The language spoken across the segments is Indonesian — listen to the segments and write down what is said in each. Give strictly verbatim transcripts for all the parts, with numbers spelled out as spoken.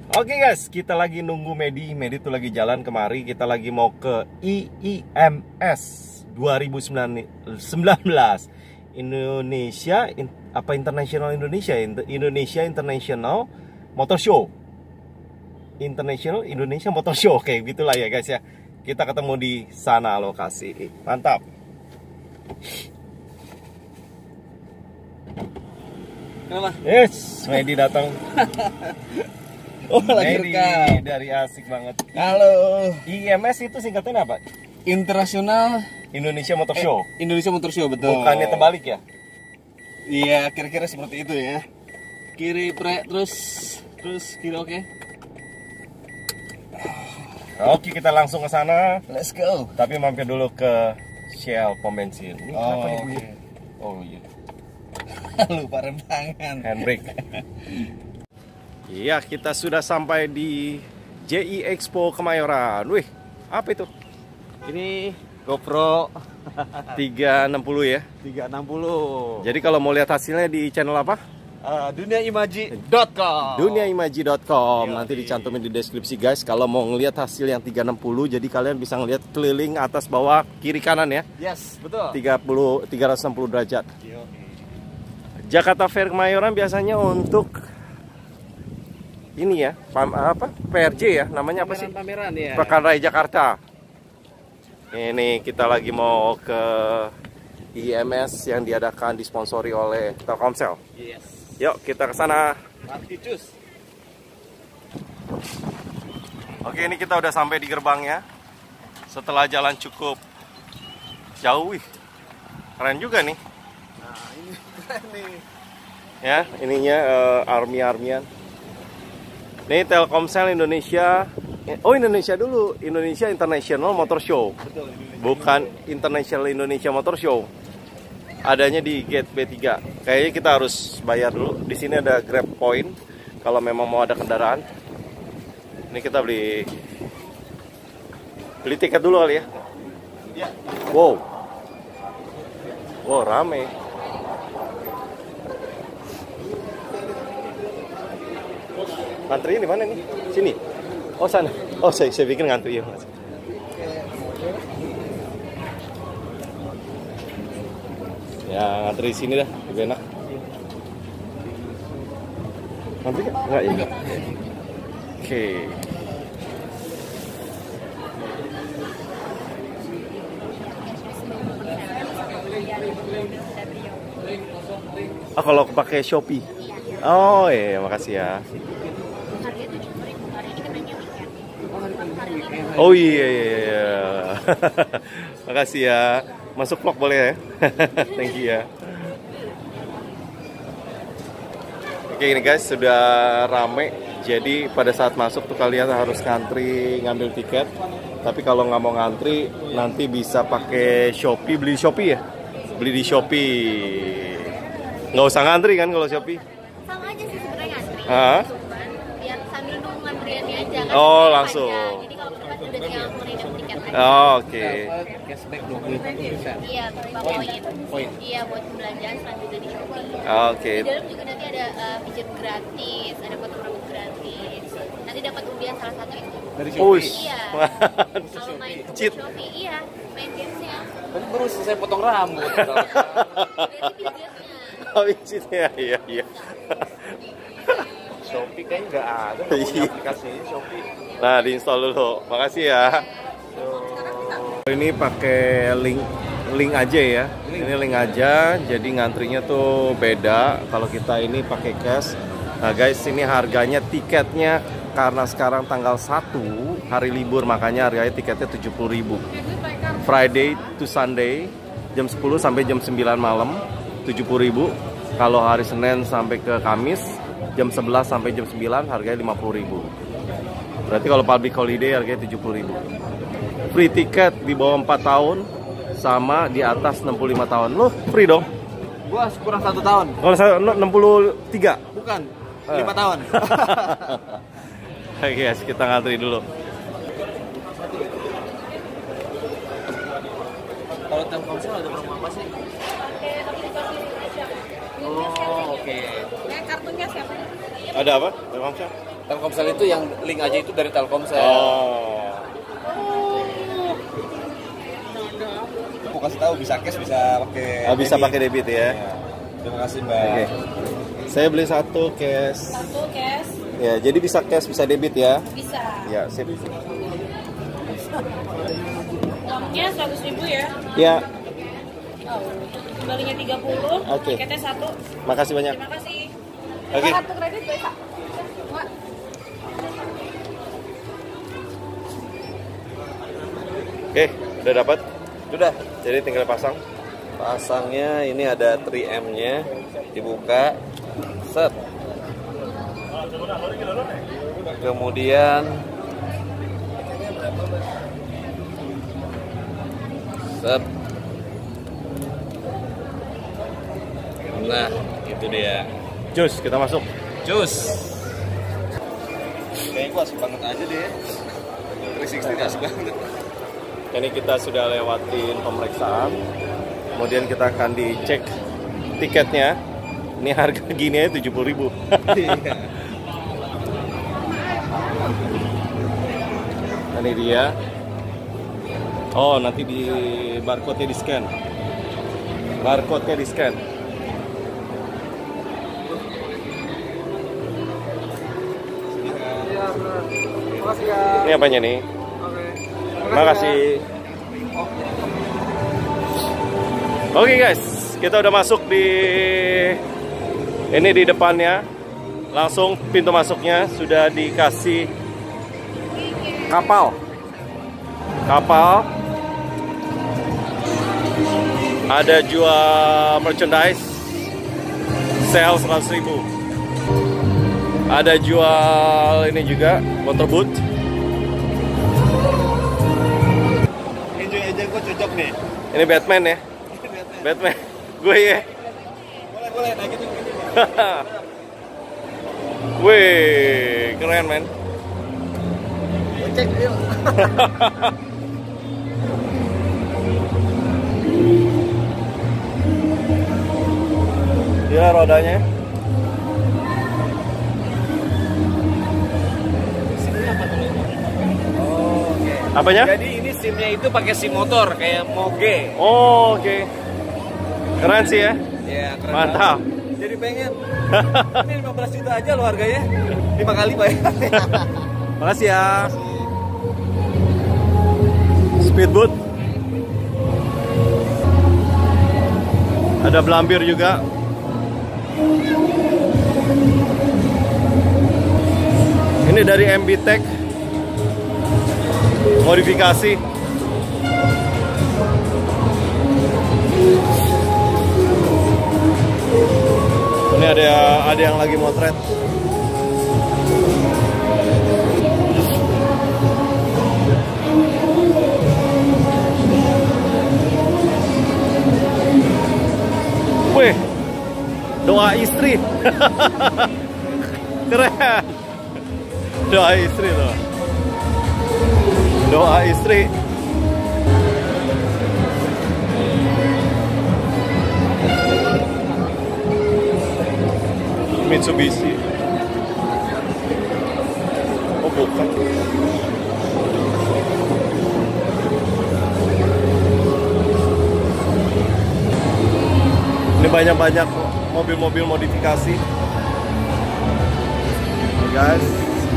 Oke guys, kita lagi nunggu Medi. Medi tuh lagi jalan kemari. Kita lagi mau ke I I M S dua ribu sembilan belas Indonesia in, apa International Indonesia Indonesia International Motor Show. International Indonesia Motor Show. Oke, gitulah ya guys ya. Kita ketemu di sana lokasi. Mantap. Kenapa? Yes, Medi datang. Oh, lagi Medi rekam. dari asik banget. Halo. I I M S itu singkatnya apa? Internasional Indonesia Motor eh, Show. Indonesia Motor Show, betul. Bukannya terbalik ya? Iya, kira-kira seperti itu ya. Kiri pre terus terus kiri oke. Oke, kita langsung ke sana. Let's go. Tapi mampir dulu ke Shell pom bensin. Ini Oh, kenapa nih Bu? oke. Oh iya. Lupa rem tangan. Handbrake. Iya, kita sudah sampai di J I Expo Kemayoran. Wih, apa itu? Ini GoPro tiga enam puluh ya. tiga enam puluh. Jadi kalau mau lihat hasilnya di channel apa? Uh, duniaimaji dot com. duniaimaji dot com. Yo, Nanti iya. dicantumin di deskripsi guys. Kalau mau ngelihat hasil yang tiga enam puluh, jadi kalian bisa ngelihat keliling atas bawah kiri kanan ya. Yes, betul. tiga puluh tiga ratus enam puluh derajat. Yo. Jakarta Fair Kemayoran biasanya untuk ini ya, pam, apa? P R J ya, namanya apa sih? Pameran ya. Pekan Raya Jakarta. Ini kita lagi mau ke I M S yang diadakan disponsori oleh Telkomsel. Yes. Yuk kita ke sana. Mari cus. Oke, ini kita udah sampai di gerbangnya. Setelah jalan cukup jauh, wih, keren juga nih. Nah, ini keren nih. Ya, ininya uh, army-armian. Ini Telkomsel Indonesia. Oh, Indonesia dulu. Indonesia International Motor Show. Betul. Ini. Bukan International Indonesia Motor Show. Adanya di gate B tiga. Kayaknya kita harus bayar dulu. Di sini ada Grab Point kalau memang mau ada kendaraan. Ini kita beli beli tiket dulu kali ya. Ya. Wow. Wow, rame. Ngantri di mana nih? Sini. Oh, sana. Oh, saya saya pikir ngantri ya, Mas. Ya, ngantri di sini dah, lebih enak. Ngantri nggak? Nggak ya? Oke. Oh, kalau pakai Shopee. Oh iya, makasih ya. Oh iya iya iya. Makasih ya. Masuk vlog boleh ya? Thank you ya. Oke ini guys, sudah rame. Jadi pada saat masuk tuh kalian harus ngantri ngambil tiket. Tapi kalau nggak mau ngantri, nanti bisa pakai Shopee, beli di Shopee ya. Beli di Shopee. Nggak usah ngantri kan kalau Shopee? Sama aja sih sebenarnya ngantri. Hah? Cuman biar sambil nunggu ngantriannya aja kan. Oh, panjang. langsung. Jadi kalau pas udah tinggal menginap tiket aja. Oh, oke. Okay. Cashback dua puluh persen. Iya, berupa poin. Poin. Iya, buat pembelanjaan selanjutnya di Shopee. Oke. Okay. Di dalam juga nanti ada uh, pijat gratis, ada potong rambut gratis. Nanti dapat undian salah satu itu. Dari Push. Shopee. Iya. Kalau main ke Cheat. Shopee, iya, main gamesnya. Tadi baru selesai potong rambut. Berarti pijatnya. Oh, iya iya iya. Shopee kayaknya nggak ada, nggak punya Iya. aplikasinya Shopee. Nah, diinstal dulu. Makasih ya. Ini pakai link link aja ya. Ini link aja. Jadi ngantrinya tuh beda. Kalau kita ini pakai cash. Nah, guys, ini harganya tiketnya karena sekarang tanggal satu hari libur, makanya harganya tiketnya tujuh puluh ribu. Friday to Sunday jam sepuluh sampai jam sembilan malam tujuh puluh ribu. Kalau hari Senin sampai ke Kamis jam sebelas sampai jam sembilan harganya lima puluh ribu. Berarti kalau public holiday harganya tujuh puluh ribu. Free tiket di bawah empat tahun sama di atas enam puluh lima tahun. Loh, free dong. Gua kurang satu tahun. Kalau saya enam puluh tiga. Bukan, lima tahun. Oke guys, kita ngantri dulu. Kalau Telkomsel ada promo apa sih? Oh, oke. Eh, kartunya siapa? Ada apa? Telkomsel? Telkomsel itu yang link aja itu dari Telkomsel. Oh. Aku kasih tahu bisa cash bisa pakai. Ah, bisa pakai debit ya. Ya. Terima kasih Mbak. Oke. Saya beli satu cash. Satu cash Ya, jadi bisa cash bisa debit ya. bisa. Ya, sip. Uangnya seratus ribu ya. Ya, Oh, kembalinya tiga puluh. Oke. Tiketnya satu. makasih banyak. Terima kasih. Oke. Kartu kredit bisa. Wah. Oke, udah dapat. Sudah. Jadi tinggal pasang. Pasangnya ini ada tiga M-nya, dibuka, set. Kemudian set. Nah, itu dia. Jus, kita masuk. Jus. Kayaknya gua asik banget aja deh. tiga enam nol asik banget. Ini kita sudah lewatin pemeriksaan. Kemudian kita akan dicek tiketnya. Ini harga gini aja tujuh puluh ribu. Ini dia. Oh, nanti di barcode-nya di scan. Barcode-nya di scan. Ini apanya nih? Makasih. Oke guys, kita udah masuk di ini di depannya. Langsung pintu masuknya sudah dikasih kapal. Kapal. Ada jual merchandise. Sale seratus ribu. Ada jual ini juga motorboat. Enjoy aja gua cocok nih. Ini Batman ya. Batman. Gue ya. Boleh, boleh naikin ini. Wih, keren men. Cek yuk. Ya rodanya. Oh, oke. Apanya? Jadi ini SIM-nya itu pakai SIM motor kayak Moge. Oh, oke. Keren sih ya. Ya, keren Mantap. banget. Jadi pengen. Ini lima belas juta aja lo harganya. lima kali bayar. Makasih ya. Speedboat. Ada belambir juga. Ini dari M B Tech. Modifikasi. Ini ada ada yang lagi motret. Wih, doa istri. Keren. Doa istri tuh. Doa istri. Mitsubishi. Oh, bukan. Ini banyak-banyak mobil-mobil modifikasi. Oke, guys.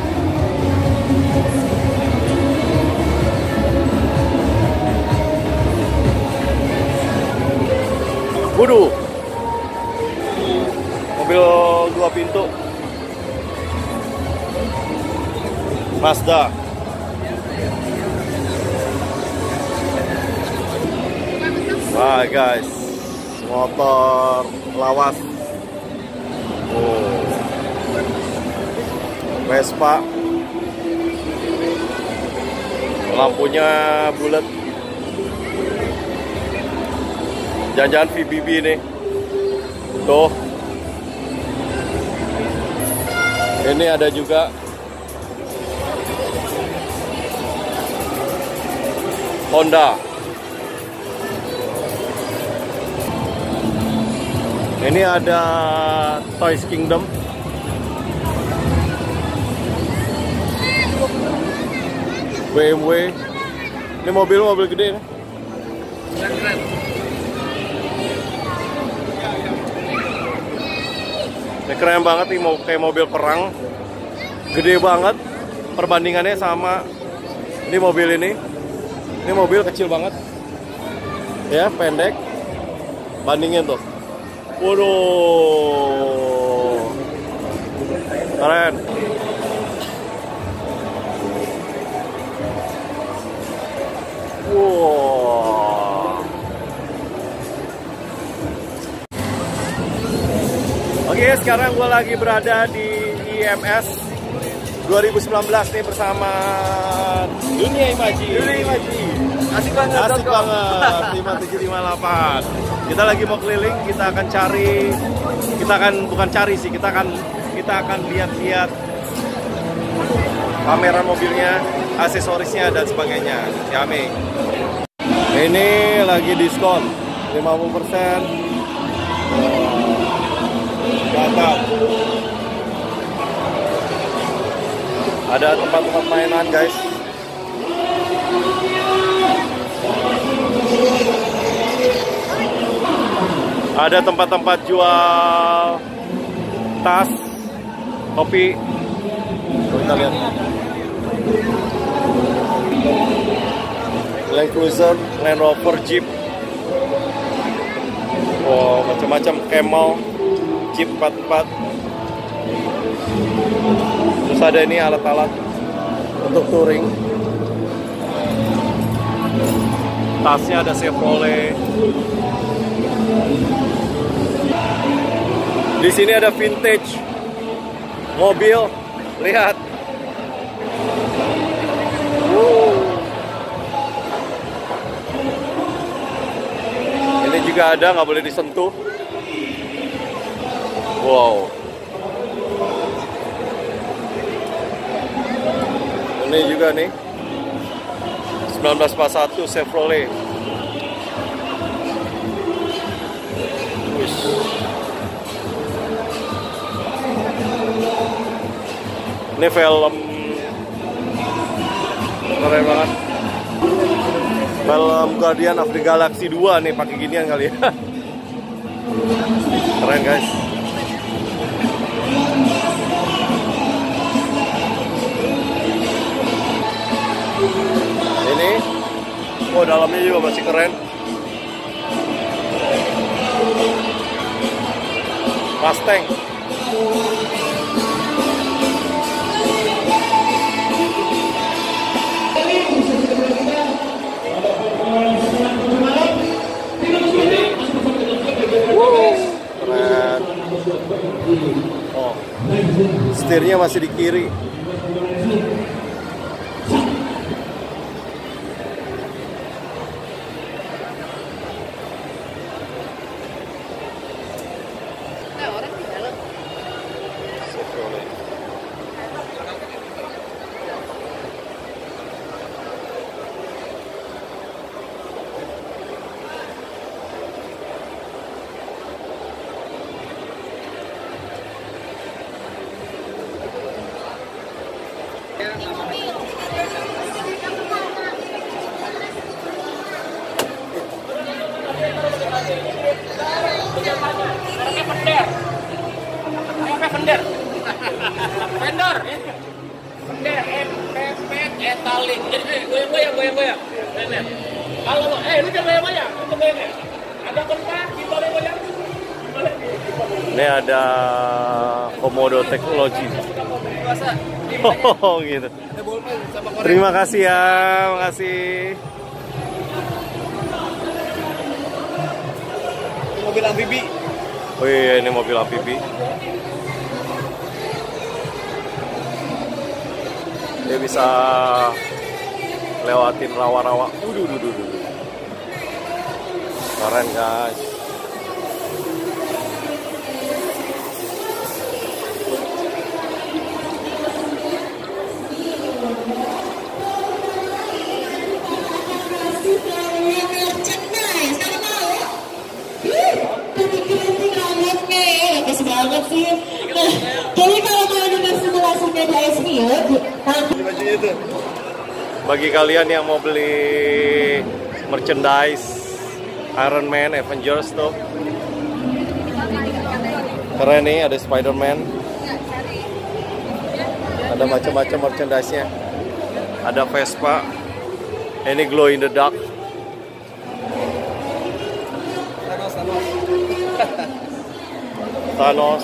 Waduh. Mobil dua pintu. Mazda. Wah, guys. Motor lawas. Oh. Vespa. Lampunya bulat. Jangan-jangan V B B nih. Tuh. Ini ada juga Honda. Ini ada Toys Kingdom. B M W. Ini mobil mobil gede kan? Keren keren. Ini keren banget nih, mau kayak mobil perang. Gede banget. Perbandingannya sama ini mobil ini. Ini mobil kecil banget. Ya, pendek. Bandingin tuh. Waduh. Keren. Wow. Oke, sekarang gue lagi berada di I M S dua ribu sembilan belas nih bersama Dunia Imaji. Dunia Imaji. Asik banget. Asik banget. lima tujuh lima delapan. Kita lagi mau keliling, kita akan cari, kita akan bukan cari sih, kita akan kita akan lihat-lihat pameran mobilnya, aksesorisnya dan sebagainya. Yami. Ini lagi diskon lima puluh persen. Mantap. Ada tempat-tempat mainan, guys. Ada tempat-tempat jual tas, kopi. Kita lihat. Land Cruiser, Land Rover, Jeep. Wow, macam-macam, Camel, Jeep empat empat. Terus ada ini alat-alat untuk touring. Tasnya ada Chevrolet. Di sini ada vintage mobil. Lihat. Wow. Ini juga ada, nggak boleh disentuh. Wow. Ini juga nih seribu sembilan ratus empat puluh satu Chevrolet. Wish. Ini film keren banget. Film Guardian of the Galaxy dua nih, pakai ginian kali ya. Keren, guys. Ini, oh dalamnya juga masih keren. Mustang. Wow, keren. Oh, setirnya masih di kiri. Vendor, vendor, vendor, pepet, etaling, jadi goyang-goyang, goyang-goyang. Kalau eh lu jangan goyang-goyang, itu goyangnya. Ada kontak, kita goyang. Ini ada Komodo Teknologi. Oh gitu. Terima kasih ya, makasih. Mobil amfibi. Oh iya, ini mobil amfibi. Dia bisa lewatin rawa-rawa. Uduh, uduh, uduh. Keren, guys. Banget sih. Nah, jadi kalau mau dikasih langsung beda S P ya, Bajunya itu. Bagi kalian yang mau beli merchandise Iron Man, Avengers tuh keren nih, ada Spider-Man, ada macam-macam merchandise-nya, ada Vespa, ini glow in the dark. Thanos, Thanos. Thanos.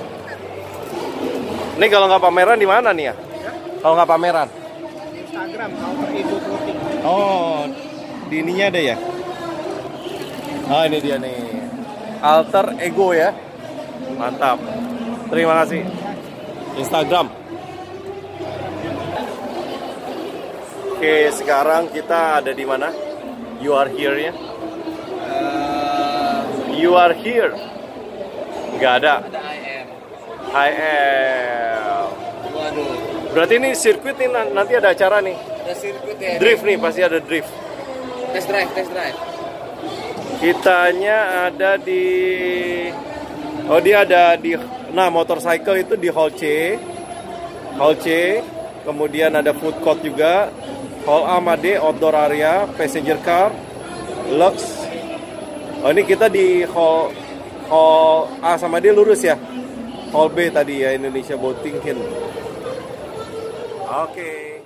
Ini kalau nggak pameran di mana nih ya? Kalau nggak pameran? Instagram, Alter Ego Clothing. Oh, di ininya ada ya? Ah, ini dia nih. Alter Ego ya. Mantap. Terima kasih. Instagram. Oke, sekarang kita ada di mana? You are here ya? Uh, You are here. Nggak ada. ada I M. I am. Waduh. Berarti ini sirkuit nih, nanti ada acara nih. Ada sirkuit ya. Drift nih, pasti ada drift. Test drive, test drive. Kitanya ada di, oh dia ada di, nah motorcycle itu di Hall C, Hall C, kemudian ada food court juga, Hall A sama D outdoor area, passenger car, Lux. Oh ini kita di Hall, Hall A sama D lurus ya, Hall B tadi ya, Indonesia Boating Hin. Oke.